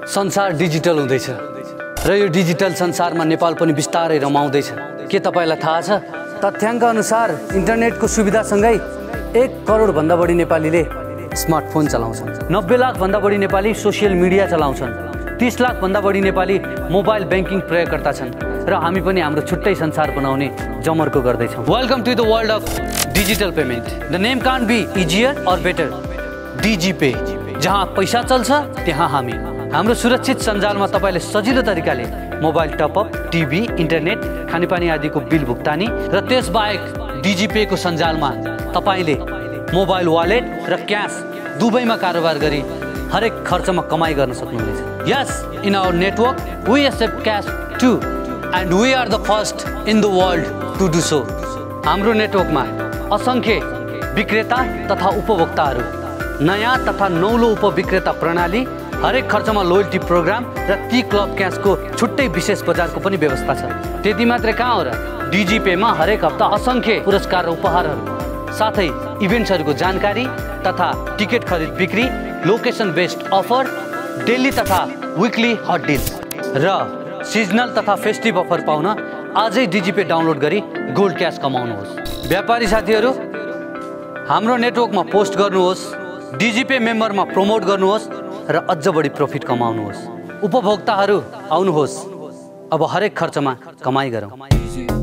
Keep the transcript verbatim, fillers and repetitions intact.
संसार डिजिटल हुँदैछ र यो डिजिटल संसारमा नेपाल पनि बिस्तारै रमाउँदैछ। के तपाईलाई थाहा छ? तथ्याङ्क अनुसार इन्टरनेटको सुविधासँगै एक करोड भन्दा बढी नेपालीले स्मार्टफोन चलाउँछन्। नब्बे लाख भन्दा बढी नेपाली सोसियल मिडिया चलाउँछन्। तीस लाख भन्दा बढी नेपाली मोबाइल ब्याङ्किङ प्रयोगकर्ता छन् र हामी पनि हाम्रो छुट्टै संसार बनाउने जमर्को गर्दैछौँ। Welcome to the world of digital payment. The name can't be easier or better. DigiPay, जहाँ पैसा चल्छ त्यहाँ हामी। हाम्रो सुरक्षित सञ्जालमा तपाईले सजिलो तरिकाले मोबाइल टपअप, टिभी, इन्टरनेट, खानेपानी आदिको बिल भुक्तानी र त्यसबाहेक डिजिपेको सञ्जालमा तपाईले मोबाइल वालेट र क्यास दुवैमा कारोबार गरी हरेक खर्चमा कमाई गर्न सक्नुहुनेछ। Yes, in our network we accept cash to and we are the first in the world to do so. हाम्रो नेटवर्कमा असङ्ख्य विक्रेता तथा उपभोक्ताहरू, नयाँ तथा नौलो उपविक्रेता प्रणाली, हरेक खर्चमा लोयल्टी प्रोग्राम र ती क्लब क्यासको छुट्टै विशेष बजारको पनि व्यवस्था छ। त्यति मात्रै कहाँ हो र, डिजिपेमा हरेक हप्ता असङ्ख्य पुरस्कार र उपहारहरू साथै इभेन्ट्सहरूको जानकारी तथा टिकट खरिद बिक्री, लोकेसन बेस्ड अफर, डेली तथा विकली हट डिल्स र सिजनल तथा फेस्टिभ अफर पाउन आजै डिजिपे डाउनलोड गरी गोल्ड क्यास कमाउनुहोस्। व्यापारी साथीहरू, हाम्रो नेटवर्कमा पोस्ट गर्नुहोस्, डिजिपे मेम्बरमा प्रमोट गर्नुहोस् र अझ बढी प्रफिट कमाउनुहोस्। उपभोक्ताहरू आउनुहोस्, अब हरेक खर्चमा कमाई गरौँ।